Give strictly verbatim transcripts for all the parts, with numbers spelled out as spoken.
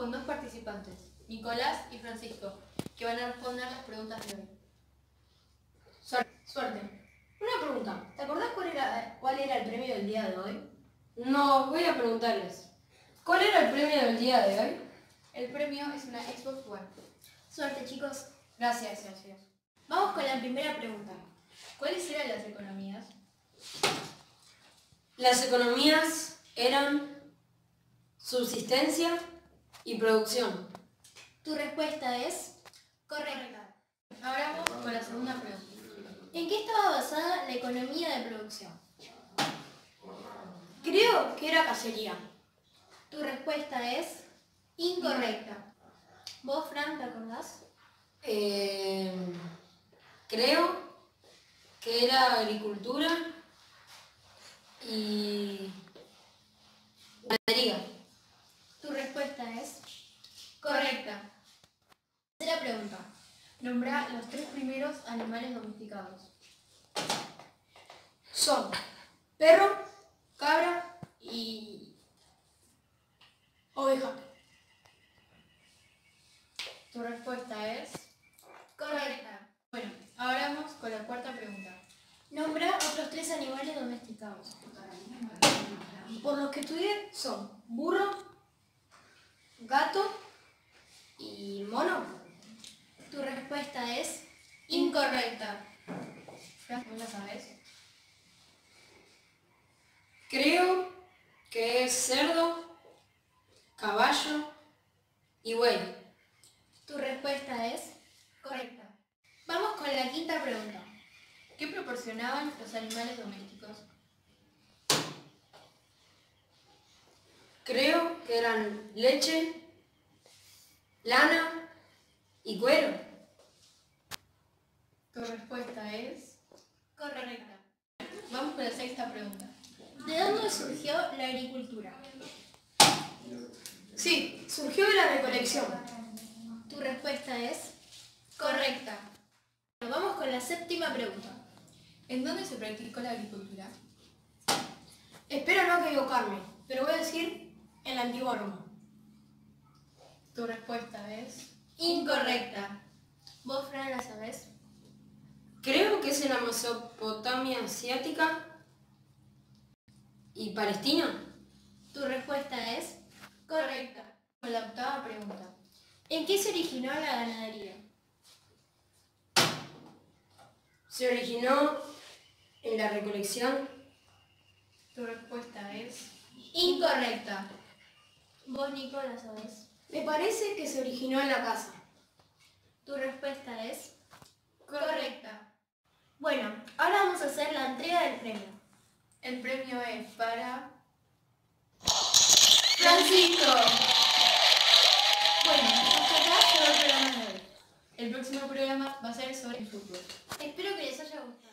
con dos participantes, Nicolás y Francisco, que van a responder las preguntas de hoy. Suerte. Una pregunta. ¿Te acordás cuál era, cuál era el premio del día de hoy? No, voy a preguntarles. ¿Cuál era el premio del día de hoy? El premio es una Xbox One. Suerte, chicos. Gracias, gracias. Vamos con la primera pregunta. ¿Cuáles eran las economías? Las economías eran subsistencia y producción. Tu respuesta es correcta. Ahora vamos con la segunda pregunta. ¿En qué estaba basada la economía de producción? Creo que era cacería. Tu respuesta es incorrecta. ¿Vos, Fran, te acordás? Eh, creo que era agricultura y ganadería. Tu respuesta es correcta. Tercera pregunta. Nombra los tres primeros animales domesticados. Son perro, cabra y oveja. Tu respuesta es Correcta. Bueno, ahora vamos con la cuarta pregunta. Nombra otros tres animales domesticados. Por los que estudié son burro, gato y mono. Tu respuesta es incorrecta. Fran, ¿vos la sabés? Creo que es cerdo, caballo y buey. Tu respuesta es correcta. Vamos con la quinta pregunta. ¿Qué proporcionaban los animales domésticos? Creo que eran leche, lana y cuero. Tu respuesta es Correcta. Vamos con la sexta pregunta. ¿De dónde surgió la agricultura? Sí, surgió de la recolección. Tu respuesta es correcta. Vamos con la séptima pregunta. ¿En dónde se practicó la agricultura? Espero no equivocarme, pero voy a decir en la antigua Roma. Tu respuesta es Incorrecta. ¿Vos, Fran, la sabés? Creo que es en la Mesopotamia asiática y Palestina. Tu respuesta es correcta. Con la octava pregunta. ¿En qué se originó la ganadería? Se originó en la recolección. Tu respuesta es Incorrecta. ¿Vos, Nico, la sabés? Me parece que se originó en la casa. Tu respuesta es correcta. Bueno, ahora vamos a hacer la entrega del premio. El premio es para ¡Francisco! Bueno, hasta acá llegó el programa de hoy. El próximo programa va a ser sobre el fútbol. Espero que les haya gustado.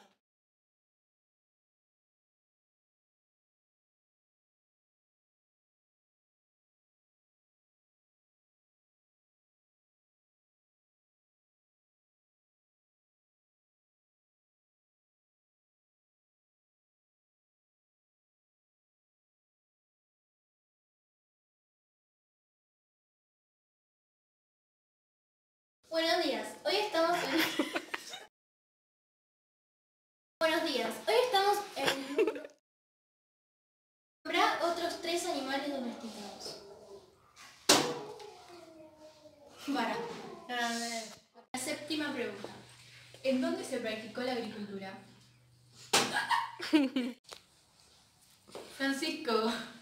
Buenos días, hoy estamos en... Buenos días, hoy estamos en... Nombra otros tres animales domesticados. Para. La séptima pregunta. ¿En dónde se practicó la agricultura? Francisco.